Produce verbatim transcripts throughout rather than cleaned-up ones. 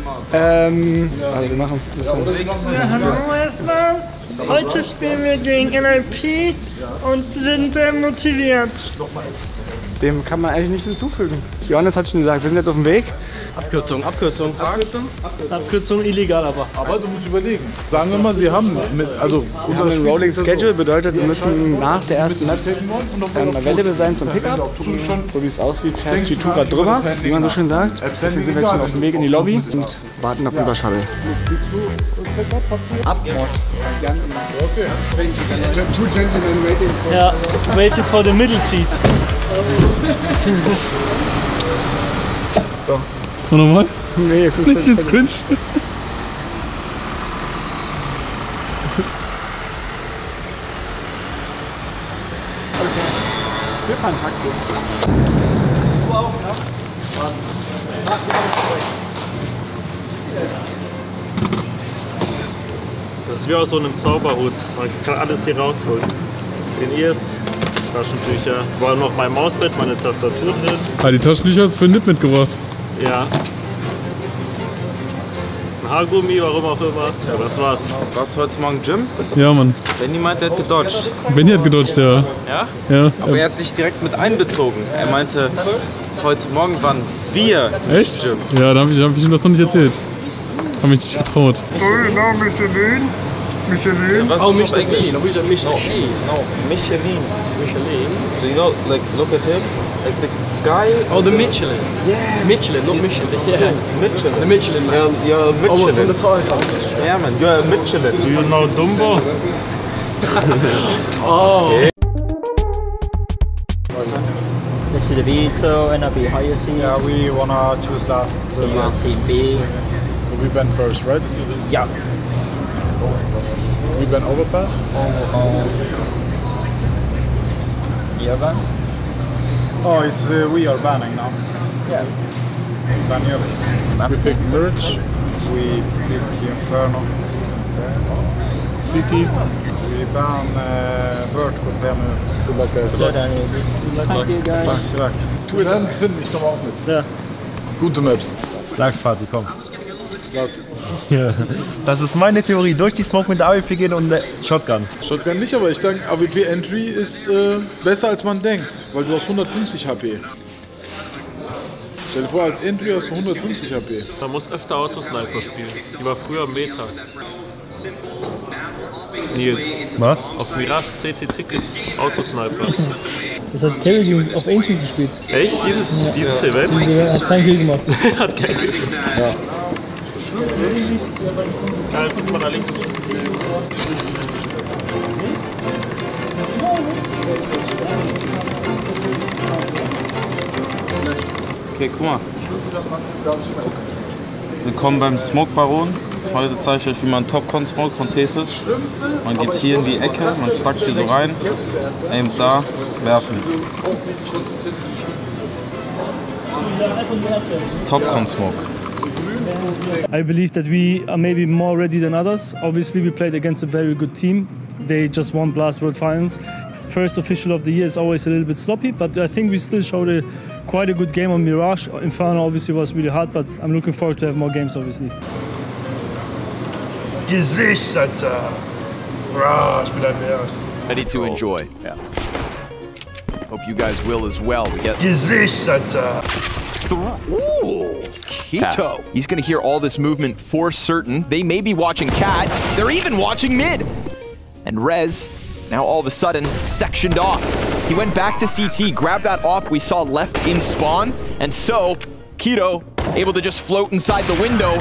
Ähm, also wir machen es ein bisschen. Ja, hallo erstmal. Heute spielen wir gegen N L P und sind sehr motiviert. Dem kann man eigentlich nichts hinzufügen. Johannes hat schon gesagt, wir sind jetzt auf dem Weg. Abkürzung, Abkürzung, Abkürzung? Abkürzung illegal, aber. Aber du musst überlegen. Sagen wir mal, sie haben mit, also wir haben ein Rolling Schedule, bedeutet, wir müssen nach der ersten Lap ähm, available sein zum Pickup. So wie es aussieht, fährt G zwei gerade drüber, wie man so schön sagt. Deswegen sind wir jetzt schon auf dem Weg in die Lobby und warten auf unser Shuttle. Abmord. Ja, waiting for the middle seat. So. Und nochmal? Nee, es ist nicht jetzt cringe. Wir fahren Taxi. Das ist wie aus so einem Zauberhut. Man kann alles hier rausholen. Den Ears, Taschentücher. War noch mein Mausbett, meine Tastatur drin. Ah, die Taschentücher hast du für Nip mitgebracht. Ja. Ein Haargummi, warum auch immer. Ja, das war's. Warst du heute Morgen Gym? Ja, Mann. Benni meinte, er hat gedodged. Benni hat gedodged, ja. Ja? Ja. Aber er hat dich direkt mit einbezogen. Er meinte, heute Morgen waren wir Echt? Gym. Ja, da habe ich, hab ich ihm das noch nicht erzählt. Hab mich nicht getraut. Oh, no, Michelin. Michelin. Was Oh, ist Mister auf Englisch? Bean. No, Mister Mister She. No, Michelin. Michelin. Do you know, like, look at him? Like the guy... Oh, the Michelin. Yeah. Michelin, not Michelin. Yeah. Michelin. The Michelin man. You're, you're a Oh, what, from Michelin. the title? Yeah, man. You're a Michelin. Do you know Dumbo? Oh. This is the B, so N L P higher seat. yeah, we wanna choose last. So you are team B. So we went first, right? Yeah. We went overpass. Yeah, van. Oh, it's uh, we are banning now. Yeah. Daniel. We pick merch. We pick Inferno. City. We ban uh, vertical damage. Good luck, guys. So then thank you guys. Tack, tack. Tu den finden, ich komme auch mit. Ja. Gute Maps. Lachsparty, komm. Was? Ja. Das ist meine Theorie. Durch die Smoke mit der A W P gehen und der Shotgun. Shotgun nicht, aber ich denke, A W P Entry ist äh, besser als man denkt, weil du hast hundertfünfzig H P. Stell dir vor, als Entry hast du hundertfünfzig H P. Man muss öfter Autosniper spielen. Die war früher Meta. Nils, Was? auf Mirage C T Ticket Autosniper. Das hat Kerry auf Ancient gespielt. Echt? Dieses, dieses Event? Diese hat keinen Kill gemacht. Hat kein Glück. Ja. Geil, guck mal da links. Okay, guck mal. Willkommen beim Smoke Baron. Heute zeige ich euch, wie man Top-Con Smoke von Tetris. Man geht hier in die Ecke, man stackt hier so rein, aimt da, werfen. Top-Con Smoke. I believe that we are maybe more ready than others. Obviously, we played against a very good team. They just won Blast World Finals. First official of the year is always a little bit sloppy, but I think we still showed a, quite a good game on Mirage. Inferno obviously was really hard, but I'm looking forward to have more games, obviously. Gesicht, Alter! Bro, ich bin ein Bär. Ready to enjoy. Yeah. Hope you guys will as well. We get Gesicht, Alter! Ooh, Keto. He's gonna hear all this movement for certain. They may be watching Cat. They're even watching mid. And Rez, now all of a sudden, sectioned off. He went back to C T, grabbed that op we saw left in spawn, and so, Keto, able to just float inside the window.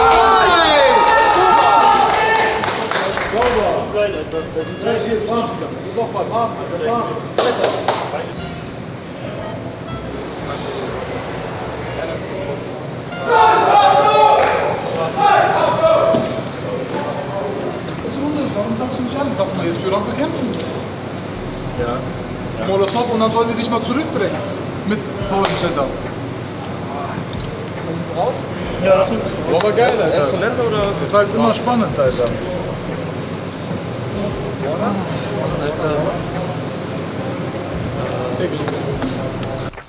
Warum sagst du nicht an? Darf man jetzt für Rampe kämpfen? Ja. ja. Molotov und dann sollen wir dich mal zurückdrängen. Mit vollem Setup. Ein bisschen raus? Ja, lass mich ein bisschen raus. Aber geil, Alter. Erst von Netzer oder? Das ist halt immer spannend, Alter.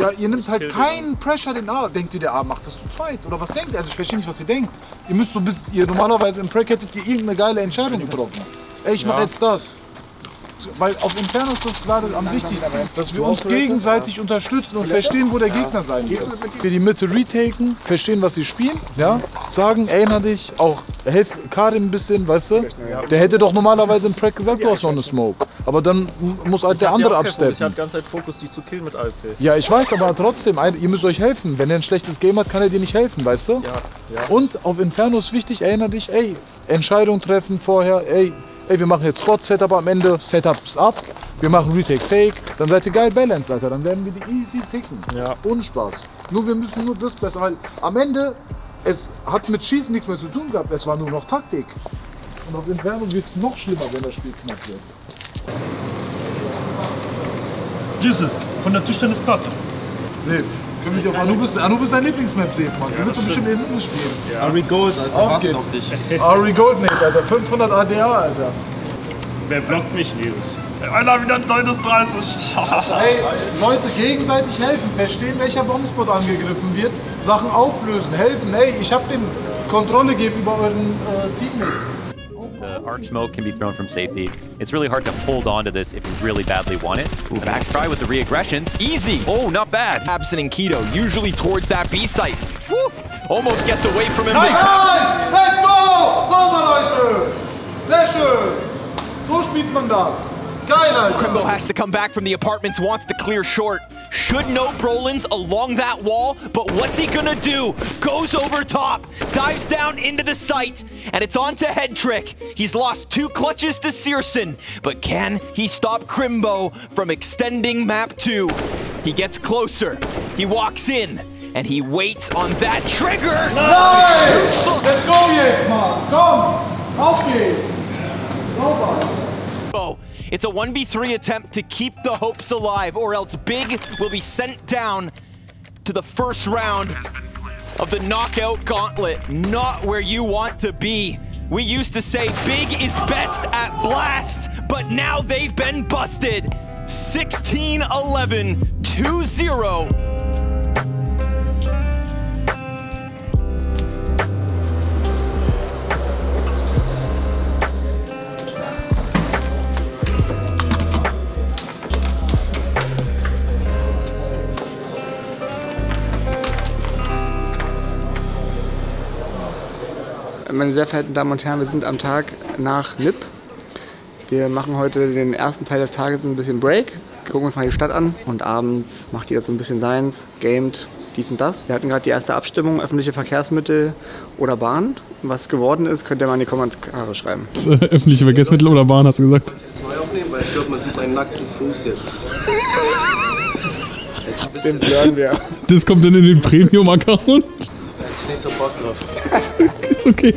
Ja, ihr nehmt halt keinen Pressure den A. Denkt ihr, der A macht das zu zweit? Oder was denkt ihr? Also ich verstehe nicht, was ihr denkt. Ihr müsst so bis, ihr normalerweise im Prack hättet ihr irgendeine geile Entscheidung getroffen. Ey, ich mach ja. jetzt das. Weil auf Inferno ist das gerade am wichtigsten, dass wir uns gegenseitig unterstützen und verstehen, wo der Gegner sein wird. Wir die Mitte retaken, verstehen, was sie spielen, ja, sagen, erinner dich, auch helf Karim ein bisschen, weißt du? Der hätte doch normalerweise im Prack gesagt, du hast noch eine Smoke. Aber dann muss halt der andere absteppen. Ich hatte die ganze Zeit Fokus, dich zu killen mit A W P. Ja, ich weiß, aber trotzdem, ihr müsst euch helfen. Wenn er ein schlechtes Game hat, kann er dir nicht helfen, weißt du? Ja, ja. Und auf Inferno ist wichtig, erinner dich, ey, Entscheidung treffen vorher, ey, ey, wir machen jetzt Spot-Setup am Ende, Setup ist ab, wir machen Retake Fake, dann seid ihr geil balanced, Alter, dann werden wir die easy ficken. Ja. Ohne Spaß. Nur wir müssen nur das besser, weil am Ende, es hat mit Schießen nichts mehr zu tun gehabt, es war nur noch Taktik. Und auf Inferno wird es noch schlimmer, wenn das Spiel knapp wird. Jesus, von der Tischtennisplatte. Safe. Können wir die auf Anubis, Anubis ist dein Lieblingsmap, Safe, Mann. Du willst doch bestimmt hinten spielen. Ja. Ari Gold, Alter, auf wartet geht's. auf dich. Ari Gold nicht, Alter. fünfhundert A D A, Alter. Wer blockt mich, Nils? Einer wieder ein deutes dreißig. Hey, Leute, gegenseitig helfen. Verstehen, welcher Bombspot angegriffen wird. Sachen auflösen, helfen. Hey, ich hab den Kontrolle gegenüber euren äh, Teammates. The arch smoke can be thrown from safety. It's really hard to hold on to this if you really badly want it. Ooh, back try with the re-aggressions. Easy. Oh, not bad. Absent and Keto, usually towards that B site. Whew. Almost gets away from him. Nice, nice. Let's go! Sauber, Leute! Sehr schön! So spielt man das. Geil, Alter. Crimbo has to come back from the apartments, wants to clear short. Should know Brolins along that wall, but what's he gonna do? Goes over top, dives down into the site, and it's on to Head Trick. He's lost two clutches to Searson, but can he stop Crimbo from extending map two? He gets closer, he walks in, and he waits on that trigger. Nice! Let's go jetzt, Mann! Komm! Auf geht's! Sauber! Oh, it's a one v three attempt to keep the hopes alive, or else Big will be sent down to the first round of the knockout gauntlet. Not where you want to be. We used to say Big is best at blast, but now they've been busted. sixteen eleven, two zero. Meine sehr verehrten Damen und Herren, wir sind am Tag nach N I P. Wir machen heute den ersten Teil des Tages ein bisschen Break, gucken uns mal die Stadt an und abends macht jeder so ein bisschen seins, gamet, dies und das. Wir hatten gerade die erste Abstimmung, öffentliche Verkehrsmittel oder Bahn. Was geworden ist, könnt ihr mal in die Kommentare schreiben. Öffentliche Verkehrsmittel oder Bahn, hast du gesagt? Jetzt neu aufnehmen, weil ich glaube, man sieht meinen nackten Fuß jetzt. Den blurren wir. Das kommt dann in den Premium-Account? Jetzt nicht so Bock drauf. Ist okay.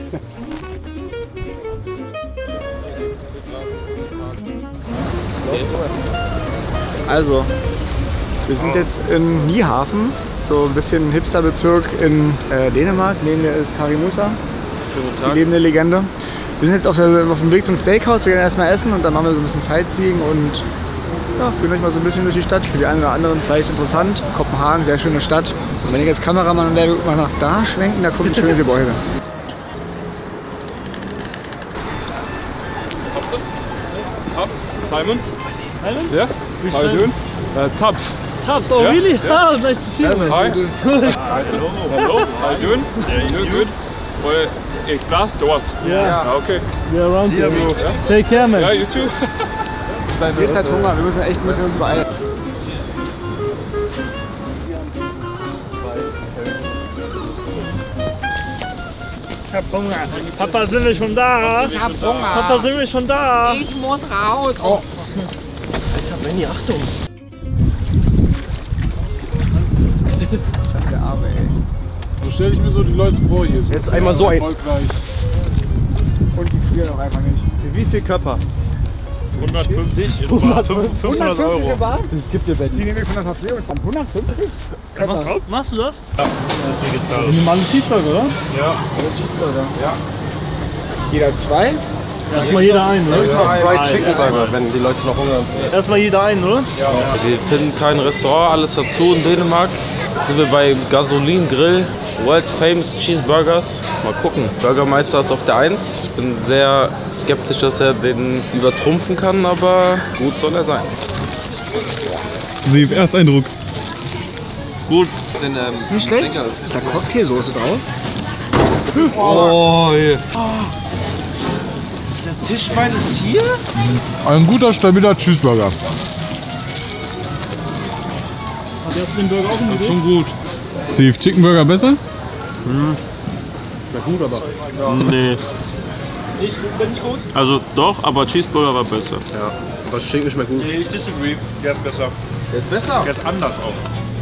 Also, wir sind jetzt in Niehafen, so ein bisschen Hipsterbezirk in äh, Dänemark. Neben mir ist Kari Musa, die lebende Legende. Wir sind jetzt auf, der, auf dem Weg zum Steakhouse, wir gehen erstmal essen und dann machen wir so ein bisschen Sightseeing und ja, führen euch mal so ein bisschen durch die Stadt. Für die einen oder anderen vielleicht interessant. Kopenhagen, sehr schöne Stadt. Und wenn ich jetzt Kameramann wäre, mal nach da schwenken, da kommt ein schönes Gebäude. Simon? Simon? Yeah? How are you doing? Uh, Tubbs. Tubbs, oh yeah? really? Yeah. Oh, nice to see you. Hi. Hello. Hello. How are you doing? Yeah, you good? Well, it's glass dort. Yeah. Okay. We're around See here. you. Yeah. Take care, man. Yeah, you too. Jetzt hat Hunger, wir müssen echt ein bisschen uns beeilen. Ich hab Hunger. Papa, sind wir schon da? Ich hab Hunger. Papa, sind wir schon da? Ich muss raus. Oh. Alter, Manny, Achtung. Der Arme, ey. So stelle ich mir so die Leute vor hier. So Jetzt einmal so ein. Erfolgreich. Und die frieren auch einfach nicht. Für wie viel Körper? hundertfünfzig, fünfhundert Euro. Bar? Das gibt dir Die nehmen wir von der Verpflegung von hundertfünfzig? Was, machst du das? Ja. Einen normalen Cheeseburger, oder? Ja. Cheeseburger. Ja. Jeder zwei? Erstmal jeder einen, oder? Fried Chicken Burger, wenn die Leute noch Hunger haben. Erstmal jeder einen, oder? Ja. Wir finden kein Restaurant, alles dazu in Dänemark. Jetzt sind wir bei Gasolin Grill, World Famous Cheeseburgers. Mal gucken. Bürgermeister ist auf der eins. Ich bin sehr skeptisch, dass er den übertrumpfen kann, aber gut soll er sein. Sieb, Ersteindruck. Gut. Sind, ähm, ist nicht schlecht. Ist da Cocktailsoße drauf? Oh, hier. Der Tischbein ist hier? Ein guter, stabiler Cheeseburger. Hast du den Burger auch im Video? Schon gut. Sieb, Chicken Burger besser? Hm. Na gut, aber. Ja. Nee. Nicht gut, nicht gut? Also doch, aber Cheeseburger war besser. Ja, aber es Chicken nicht mehr gut. Nee, ich disagree. Der ist besser. Der ist besser? Der ist anders auch.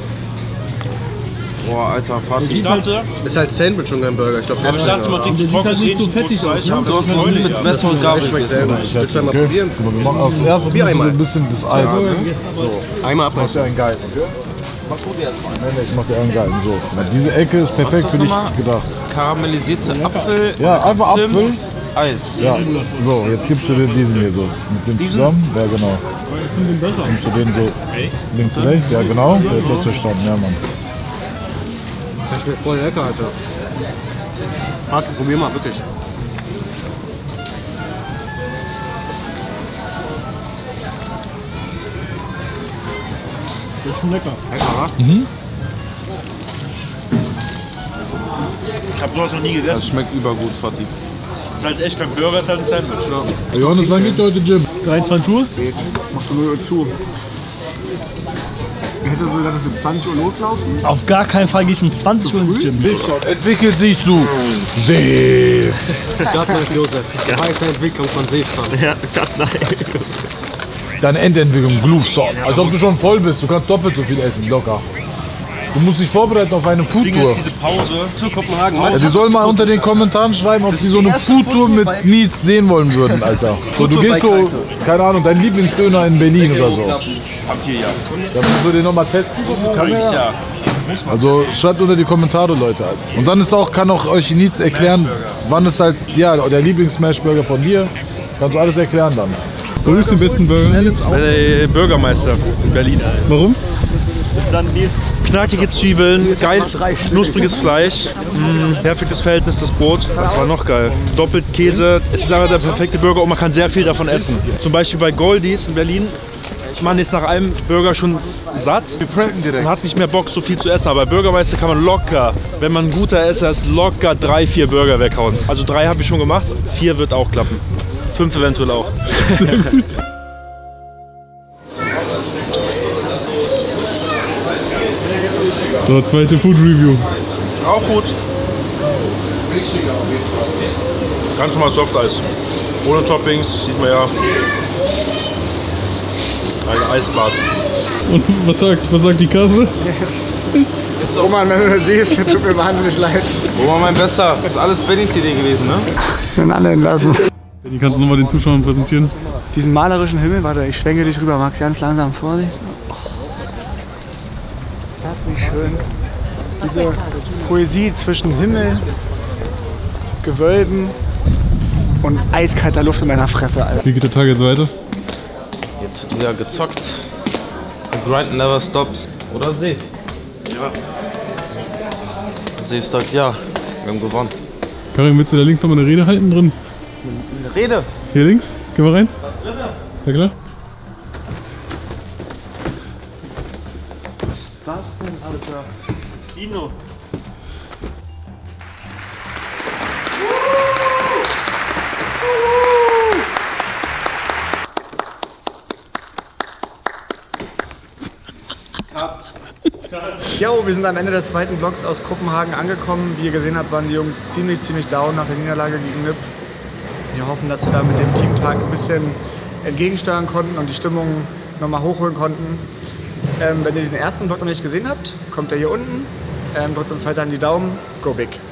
Boah, Alter, Fazit. Ich dachte, ist halt Sandwich schon kein Burger. Ich glaube, aber ich dachte, man kriegt so trockenes Hähnchen fettig aus. Du hast noch nie mit Messer und Gabel gegessen. Willst du einmal probieren? Wir machen als erstes Probier einmal. ein bisschen das Eis. So, einmal Mach dir abbeißen. einen Geigen, okay? Mach du dir erstmal. Nein, nee, ich mach dir einen Geigen. So. Diese Ecke ist perfekt für dich gedacht. Karamellisierte Apfel, Ja, einfach Zimt, Apfel. Eis. Ja, so, jetzt gibst du dir diesen hier so. Mit dem Diesen? zusammen? Ja, genau. Gibst du den so links, rechts? Ja, genau. Jetzt hast du verstanden, ja, Mann. Das schmeckt voll lecker, Alter. Warte, probier mal, wirklich. Das ist schon lecker. Lecker, Mhm. ich habe sowas noch nie gegessen. Das schmeckt übergut, Fatih. Das ist halt echt kein Burger, es ist halt ein Sandwich. Hey, Johannes, wann geht heute Gym? dreiundzwanzig Uhr? Geht. Mach du nur zu. Hätte so gedacht, dass wir zwanzig Uhr loslaufen? Auf gar keinen Fall gehe ich um zwanzig Uhr ins Gym. Entwickelt sich zu Seef. Gartner Josef. Das war jetzt eine Entwicklung von Seefson. Ja, Gartner. Deine Endentwicklung, Gloopsauce. Als ob du schon voll bist, du kannst doppelt so viel essen, locker. Du musst dich vorbereiten auf eine Deswegen Foodtour. ist diese Pause Zu Kopenhagen. Ja, die sollen mal unter den Kommentaren schreiben, ob Das sie ist so die eine erste Foodtour mit Foodtour bei- Nils sehen wollen würden, Alter. So, du Foodtour gehst bei so, Kalte. keine Ahnung, dein Lieblingsdöner in Berlin oder so. ab hier, ja. Dann musst du den nochmal testen. So, kann Eigentlich ja. ja. Also schreibt unter die Kommentare, Leute. Also. Und dann ist auch, kann auch euch Nils erklären, wann ist halt, ja, der Lieblings-Smashburger von dir. Kannst du alles erklären dann. Wo ist den besten Burger? Der Bürgermeister in Berlin. Warum? Dann die Knackige Zwiebeln, geiles, knuspriges Fleisch, mh, perfektes Verhältnis das Brot. Das war noch geil. Doppelt Käse. Es ist aber der perfekte Burger und man kann sehr viel davon essen. Zum Beispiel bei Goldies in Berlin. Man ist nach einem Burger schon satt. Wir pranken direkt. Man hat nicht mehr Bock, so viel zu essen. Aber bei Bürgermeister kann man locker, wenn man ein guter Esser ist, locker drei, vier Burger weghauen. Also drei habe ich schon gemacht, vier wird auch klappen. Fünf eventuell auch. So, zweite Food Review. Auch gut. Ganz normal Softeis. Ohne Toppings, sieht man ja. Ein Eisbad. Und was sagt, was sagt die Kasse? So, Mann, wenn du das siehst, tut mir wahnsinnig leid. Wo war mein Bester? Das ist alles Bennys Idee gewesen, ne? Den anderen lassen. Die kannst du nochmal den Zuschauern präsentieren. Diesen malerischen Himmel, warte, ich schwenke dich rüber, Max, ganz langsam, Vorsicht. Oh. Ist das nicht schön? Diese Poesie zwischen Himmel, Gewölben und eiskalter Luft in meiner Fresse, Alter. Wie geht der Tag jetzt weiter? Jetzt wird wieder gezockt. The grind never stops. Oder Seef? Ja. Seef sagt ja. Wir haben gewonnen. Karin, willst du da links nochmal eine Rede halten drin? Eine Rede? Hier links? Gehen wir rein? Ja klar. Was ist das denn, Alter? Kino. Jo, wir sind am Ende des zweiten Vlogs aus Kopenhagen angekommen. Wie ihr gesehen habt, waren die Jungs ziemlich, ziemlich down nach der Niederlage gegen N I P. Wir hoffen, dass wir da mit dem Teamtag ein bisschen entgegensteuern konnten und die Stimmung nochmal hochholen konnten. Ähm, wenn ihr den ersten Vlog noch nicht gesehen habt, kommt er hier unten. Ähm, drückt uns weiter an die Daumen. Go big!